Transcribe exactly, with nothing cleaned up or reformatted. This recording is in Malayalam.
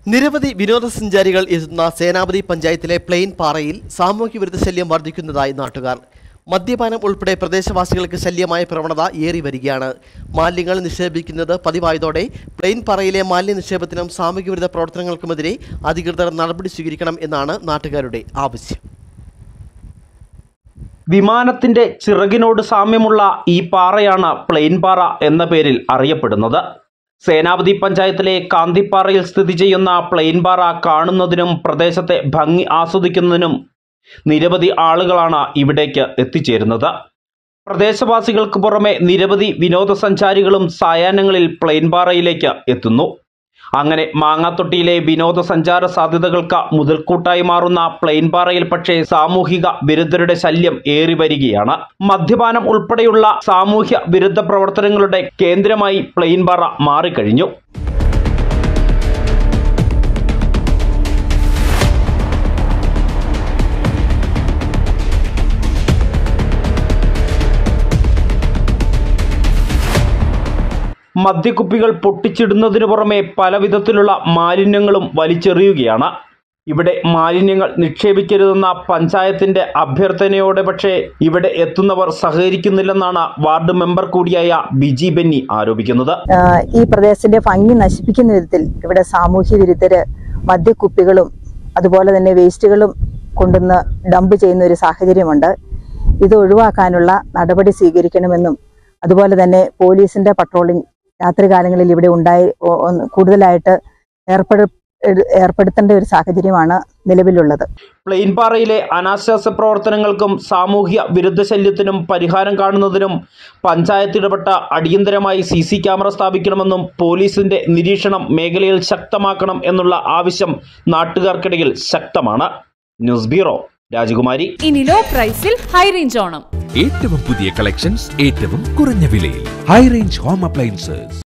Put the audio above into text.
നിരവധി വിനോദസഞ്ചാരികൾ എത്തുന്ന സേനാപതി പഞ്ചായത്തിലെ പ്ലെയിൻ പാറയിൽ സാമൂഹ്യ വിരുദ്ധ ശല്യം വർദ്ധിക്കുന്നതായി നാട്ടുകാർ. മദ്യപാനം ഉൾപ്പെടെ പ്രദേശവാസികൾക്ക് ശല്യമായ പ്രവണത ഏറി വരികയാണ്. മാലിന്യങ്ങൾ നിക്ഷേപിക്കുന്നത് പതിവായതോടെ പ്ലെയിൻ പാറയിലെ മാലിന്യ നിക്ഷേപത്തിനും സാമൂഹ്യ വിരുദ്ധ പ്രവർത്തനങ്ങൾക്കുമെതിരെ അധികൃതർ നടപടി സ്വീകരിക്കണം എന്നാണ് നാട്ടുകാരുടെ ആവശ്യം. വിമാനത്തിന്റെ ചിറകിനോട് സാമ്യമുള്ള ഈ പാറയാണ് പ്ലെയിൻ പാറ എന്ന പേരിൽ അറിയപ്പെടുന്നത്. സേനാപതി പഞ്ചായത്തിലെ കാന്തിപ്പാറയിൽ സ്ഥിതി ചെയ്യുന്ന പ്ലെയിൻ പാറ കാണുന്നതിനും പ്രദേശത്തെ ഭംഗി ആസ്വദിക്കുന്നതിനും നിരവധി ആളുകളാണ് ഇവിടേക്ക് എത്തിച്ചേരുന്നത്. പ്രദേശവാസികൾക്ക് പുറമെ നിരവധി വിനോദസഞ്ചാരികളും സായാഹ്നങ്ങളിൽ പ്ലെയിൻ പാറയിലേക്ക് എത്തുന്നു. അങ്ങനെ മാങ്ങാത്തൊട്ടിയിലെ വിനോദസഞ്ചാര സാധ്യതകൾക്ക് മുതൽക്കൂട്ടായി മാറുന്ന പ്ലെയിൻ പാറയിൽ പക്ഷേ സാമൂഹിക വിരുദ്ധരുടെ ശല്യം ഏറി വരികയാണ്. മദ്യപാനം ഉൾപ്പെടെയുള്ള സാമൂഹ്യ വിരുദ്ധ പ്രവർത്തനങ്ങളുടെ കേന്ദ്രമായി പ്ലെയിൻ പാറ മാറിക്കഴിഞ്ഞു. മദ്യക്കുപ്പികൾ പൊട്ടിച്ചിടുന്നതിനു പുറമെ പല വിധത്തിലുള്ള മാലിന്യങ്ങളും വലിച്ചെറിയുകയാണ്. ഇവിടെ മാലിന്യങ്ങൾ നിക്ഷേപിക്കരുതെന്ന പഞ്ചായത്തിന്റെ അഭ്യർത്ഥനയോടെ പക്ഷേ ഇവിടെ എത്തുന്നവർ സഹകരിക്കുന്നില്ലെന്നാണ് വാർഡ് മെമ്പർ കൂടിയായ ബിജി ബെന്നി ആരോപിക്കുന്നത്. ഈ പ്രദേശത്തിന്റെ ഭംഗി നശിപ്പിക്കുന്ന വിധത്തിൽ ഇവിടെ സാമൂഹ്യ വിരുദ്ധര് മദ്യക്കുപ്പികളും അതുപോലെ തന്നെ വേസ്റ്റുകളും കൊണ്ടുവന്ന് ഡംപ് ചെയ്യുന്ന ഒരു സാഹചര്യമുണ്ട്. ഇത് ഒഴിവാക്കാനുള്ള നടപടി സ്വീകരിക്കണമെന്നും അതുപോലെ തന്നെ പോലീസിന്റെ പട്രോളിംഗ് രാത്രികാലങ്ങളിൽ ഇവിടെ ഉണ്ടായി കൂടുതലായിട്ട് ഏർപ്പെടു ഏർപ്പെടുത്തേണ്ട ഒരു സാഹചര്യമാണ് നിലവിലുള്ളത്. പ്ലെയിൻ പാറയിലെ അനാശാസ്യ പ്രവർത്തനങ്ങൾക്കും സാമൂഹ്യ വിരുദ്ധ ശല്യത്തിനും പരിഹാരം കാണുന്നതിനും പഞ്ചായത്ത് ഇടപെട്ട അടിയന്തരമായി സി സി ക്യാമറ സ്ഥാപിക്കണമെന്നും പോലീസിന്റെ നിരീക്ഷണം മേഖലയിൽ ശക്തമാക്കണം എന്നുള്ള ആവശ്യം നാട്ടുകാർക്കിടയിൽ ശക്തമാണ്. ന്യൂസ് ബ്യൂറോ, രാജകുമാരി. ഇനി ലോ പ്രൈസിൽ ഹൈ റേഞ്ച് ഓണം. ഏറ്റവും പുതിയ കളക്ഷൻസ് ഏറ്റവും കുറഞ്ഞ വിലയിൽ. High range home appliances.